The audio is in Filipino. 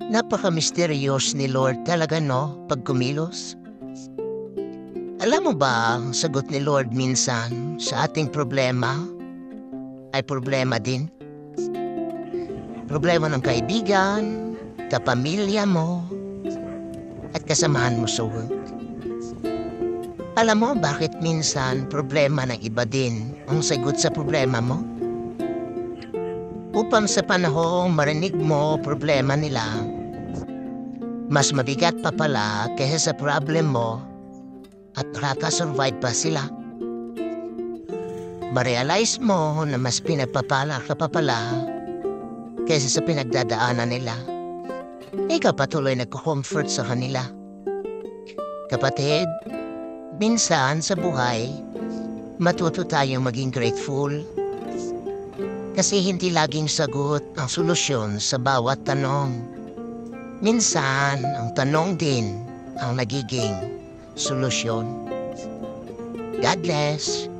Napaka-misteryos ni Lord talaga, no, pag kumilos. Alam mo ba ang sagot ni Lord minsan sa ating problema ay problema din? Problema ng kaibigan, kapamilya mo, at kasamahan mo sa work. Alam mo bakit minsan problema ng iba din ang sagot sa problema mo? Upang sa panahong marinig mo problema nila, mas mabigat pa pala kaysa sa problem mo at nakakasurvive pa sila. Marealize mo na mas pinagpapala ka pa pala kaysa sa pinagdadaanan nila. Ikaw patuloy nagko-comfort sa kanila. Kapatid, minsan sa buhay, matuto tayong maging grateful. Kasi hindi laging sagot ang solusyon sa bawat tanong. Minsan, ang tanong din ang nagiging solusyon. God bless.